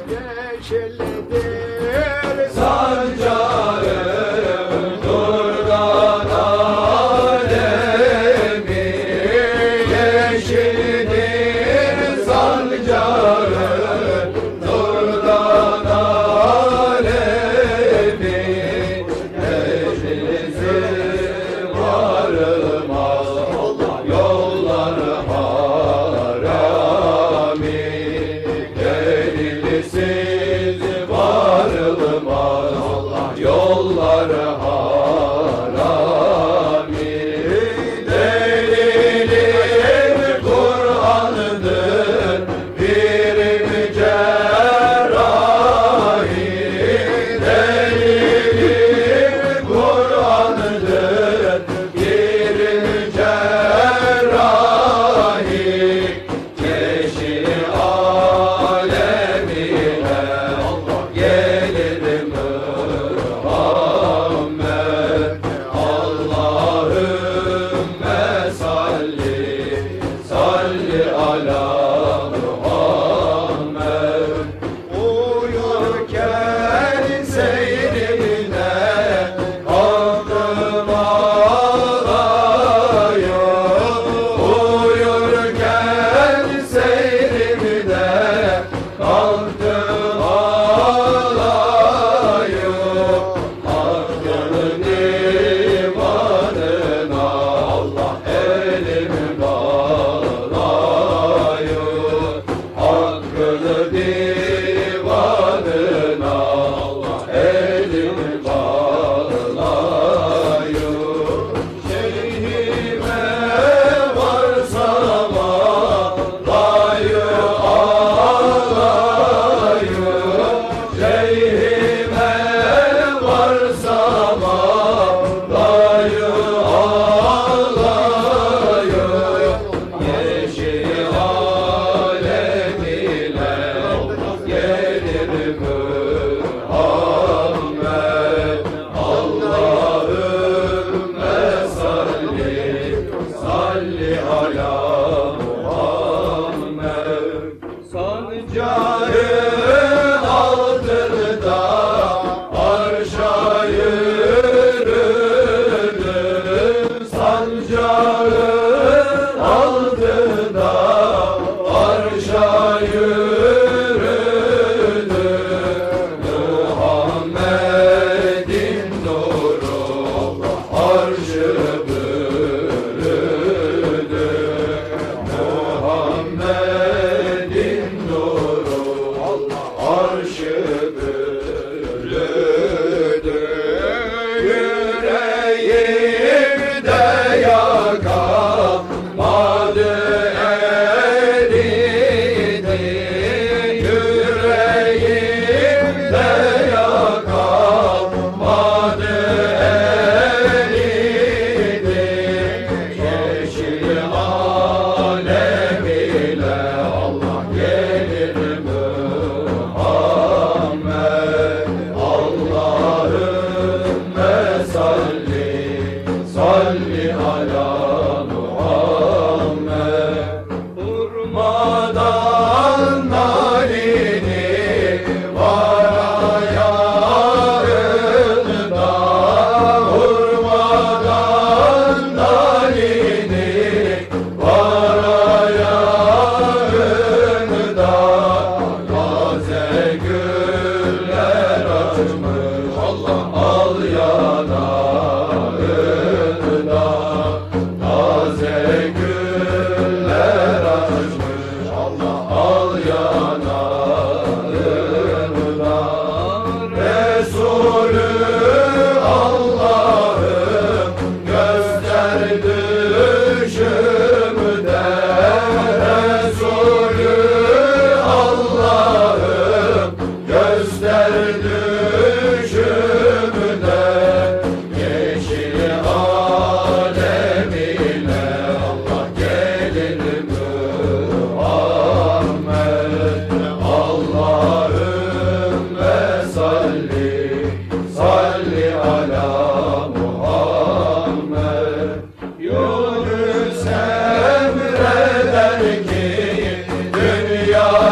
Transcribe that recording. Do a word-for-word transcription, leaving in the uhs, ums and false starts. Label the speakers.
Speaker 1: yeşildir sancağım nurdan alemi, yeşildir sancağım nurdan alemi, meclisi varmaz yollar harami, delilsiz varılmaz yollar harami. Delilim Kur'an'dır pirim cerrahi, delilim Kur'an'dır pirim cerrahi, yeşil alemine gelir Muhammed. Allahümme salli salli ala Muhammed. Uyurken seyrine kalktım ağlayım, uyurken seyrine kalktım ağlayım. Hakkın divanına Allah elimi bağlayım, Hakkın divanına Allah elimi bağlayım. Şeyhime varsam ağlayı ağlayım, şeyhime varsam ağlayı ağlayım, yeşil alemine gelir Muhammed. Allahümme salli salli ala Muhammed. Sancağın altında arşa yürüdüm, sancağın altında arşa yürüdüm. Muhammed'in nuru arşı bürüdü, Muhammed'in nuru arşı bürüdü. Yüreğimde yakamadı eridi, yüreğimde yakamadı eridi, yeşil alemine Allah gelir Muhammed. Allahümme salli salli ala Muhammed. Durmadan nalini var ayağında, durmadan nalini var ayağında, taze güller açmış Allah al yanağında, taze güller açmış Allah al yanağında. Resulü Allah'ım göster düşümde, Resulü Allah'ım göster düşümde, yeşil alemine Allah gelir Muhammed. Allahümme salli salli ala Muhammed. Yunus emreder ki dünya